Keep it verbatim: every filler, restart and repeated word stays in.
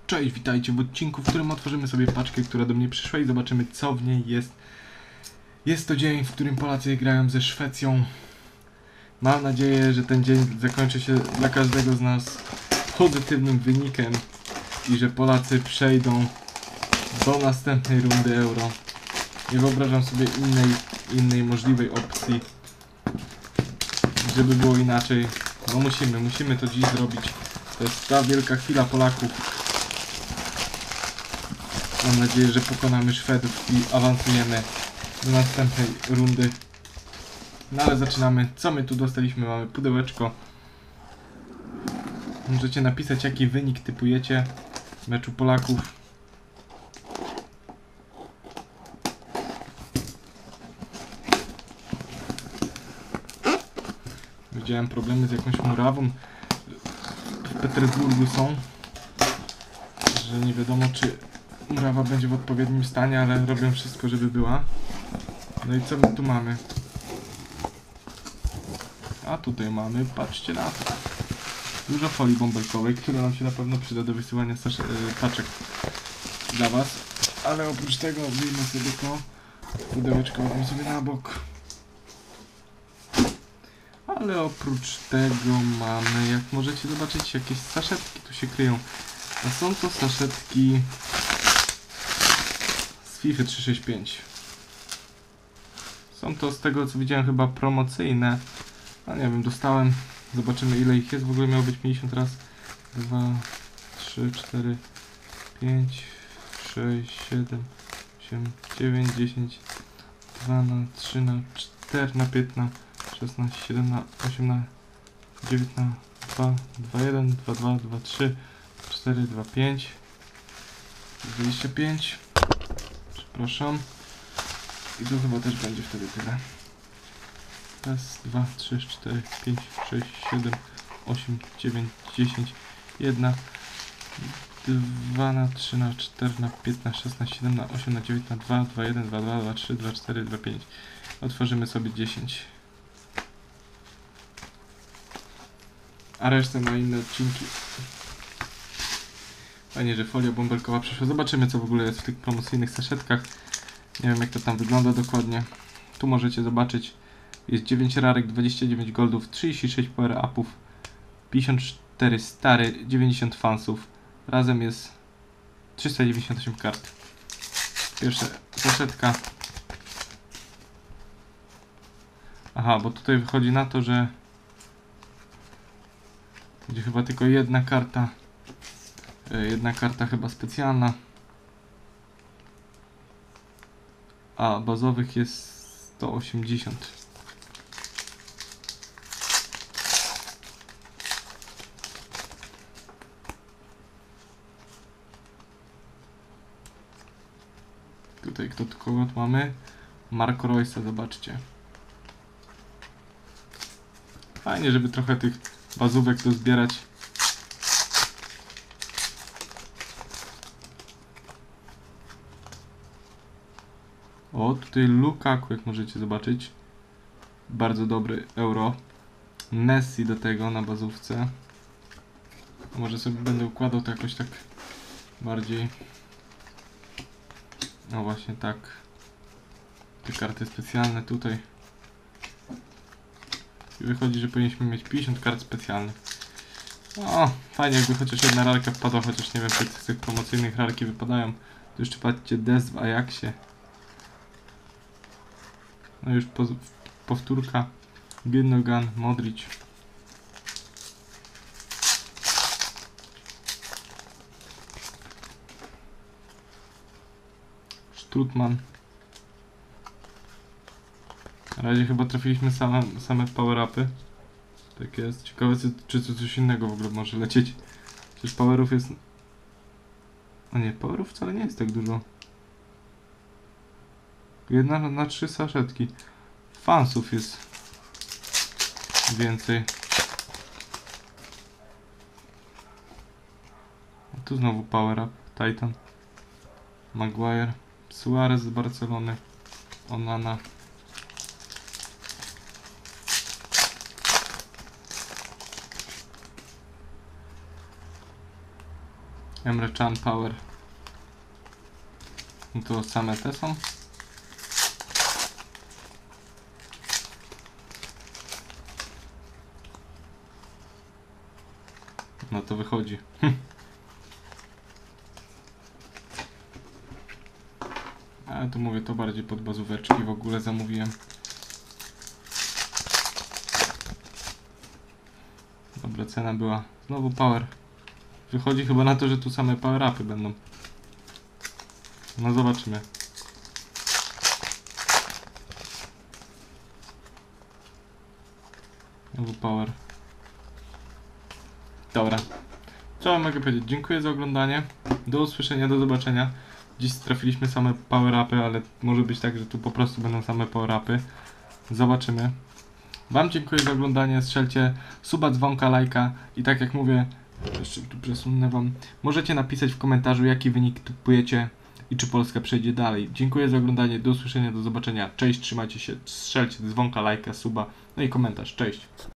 Cześć, witajcie w odcinku, w którym otworzymy sobie paczkę, która do mnie przyszła i zobaczymy, co w niej jest. Jest to dzień, w którym Polacy grają ze Szwecją. Mam nadzieję, że ten dzień zakończy się dla każdego z nas pozytywnym wynikiem i że Polacy przejdą do następnej rundy Euro. Nie wyobrażam sobie innej, innej możliwej opcji, żeby było inaczej. No musimy, musimy to dziś zrobić. To jest ta wielka chwila Polaków. Mam nadzieję, że pokonamy Szwedów i awansujemy do następnej rundy. No ale zaczynamy. Co my tu dostaliśmy? Mamy pudełeczko. Możecie napisać, jaki wynik typujecie w meczu Polaków. Widziałem problemy z jakąś murawą. W Petersburgu są. Że nie wiadomo, czy murawa będzie w odpowiednim stanie, ale robią wszystko, żeby była. No i co my tu mamy? A tutaj mamy, patrzcie na to. Dużo folii bąbelkowej, która nam się na pewno przyda do wysyłania paczek dla was. Ale oprócz tego wyjmę sobie to pudełeczko, weźmy sobie na bok. Ale oprócz tego mamy, jak możecie zobaczyć, jakieś saszetki tu się kryją. A są to saszetki z FIFA trzysta sześćdziesiąt pięć. Są to, z tego co widziałem, chyba promocyjne. A nie wiem, dostałem. Zobaczymy, ile ich jest. W ogóle miało być pięćdziesiąt raz. dwa, trzy, cztery, pięć, sześć, siedem, osiem, dziewięć, dziesięć, dwa na trzy na cztery na pięć na szesnaście, siedem na osiem na dziewięć na dwa, dwa, jeden, dwa, dwa, dwa, trzy, cztery, dwa, pięć, dwadzieścia pięć. Przepraszam. I to chyba też będzie wtedy tyle. Raz, dwa, trzy, cztery, pięć, sześć, siedem, osiem, dziewięć, dziesięć, jeden, dwa na trzy na cztery na pięć na szesnaście, siedem na osiem na dziewięć na dwa, dwa, jeden, dwa, dwa, dwa, trzy, dwa, cztery, dwa, pięć. Otworzymy sobie dziesięć. A resztę na inne odcinki. Fajnie, że folia bąbelkowa przyszła. Zobaczymy, co w ogóle jest w tych promocyjnych saszetkach. Nie wiem, jak to tam wygląda dokładnie. Tu możecie zobaczyć. Jest dziewięć rarek, dwadzieścia dziewięć goldów, trzydzieści sześć power upów, pięćdziesiąt cztery stary, dziewięćdziesiąt fansów. Razem jest trzysta dziewięćdziesiąt osiem kart. Pierwsza saszetka. Aha, bo tutaj wychodzi na to, że będzie chyba tylko jedna karta. Jedna karta chyba specjalna. A bazowych jest sto osiemdziesiąt. Tutaj kto kogo mamy? Marco Reusa, zobaczcie. Fajnie, żeby trochę tych bazówek dozbierać. O, tutaj Lukaku, jak możecie zobaczyć. Bardzo dobry euro. Messi do tego na bazówce. Może sobie będę układał to jakoś tak bardziej. No właśnie tak. Te karty specjalne tutaj. I wychodzi, że powinniśmy mieć pięćdziesiąt kart specjalnych. O, fajnie, jakby chociaż jedna rarka wpadła, chociaż nie wiem, czy z tych promocyjnych rarki wypadają. Tu jeszcze patrzcie, Des w Ajaxie. No już po, powtórka. Gündogan, Modric. Strutman. Na razie chyba trafiliśmy same, same power-upy. Tak jest. Ciekawe, czy to coś innego w ogóle może lecieć. Przecież powerów jest... A nie, powerów wcale nie jest tak dużo. Jedna na, na trzy saszetki. Fansów jest więcej. A tu znowu power up. Titan. Maguire. Suarez z Barcelony. Onana. Emre Can Power. No to same te są. No to wychodzi. Hm. Ale tu mówię, to bardziej pod bazóweczki w ogóle zamówiłem. Dobra, cena była. Znowu power. Wychodzi chyba na to, że tu same power upy będą. No zobaczymy. Znowu power. Dobra. Co mogę powiedzieć? Dziękuję za oglądanie. Do usłyszenia, do zobaczenia. Dziś trafiliśmy same power upy, ale może być tak, że tu po prostu będą same power upy. Zobaczymy. Wam dziękuję za oglądanie. Strzelcie suba, dzwonka, lajka i tak jak mówię, jeszcze tu przesunę wam. Możecie napisać w komentarzu, jaki wynik typujecie i czy Polska przejdzie dalej. Dziękuję za oglądanie. Do usłyszenia, do zobaczenia. Cześć, trzymajcie się. Strzelcie dzwonka, lajka, suba, no i komentarz. Cześć.